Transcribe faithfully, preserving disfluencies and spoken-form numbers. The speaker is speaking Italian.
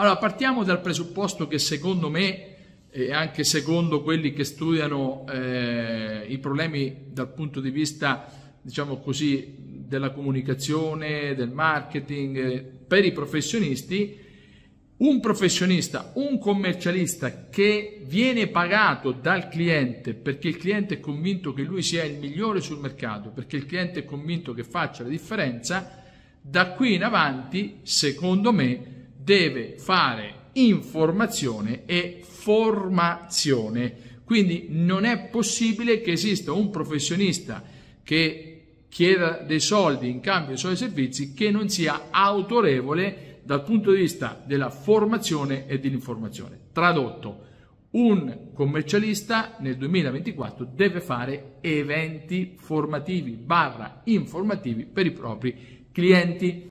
Allora, partiamo dal presupposto che secondo me, e anche secondo quelli che studiano eh, i problemi dal punto di vista, diciamo così, della comunicazione, del marketing, eh, per i professionisti, un professionista, un commercialista che viene pagato dal cliente perché il cliente è convinto che lui sia il migliore sul mercato, perché il cliente è convinto che faccia la differenza, da qui in avanti, secondo me, deve fare informazione e formazione. Quindi non è possibile che esista un professionista che chieda dei soldi in cambio dei suoi servizi che non sia autorevole dal punto di vista della formazione e dell'informazione. Tradotto, un commercialista nel duemilaventiquattro deve fare eventi formativi barra informativi per i propri clienti.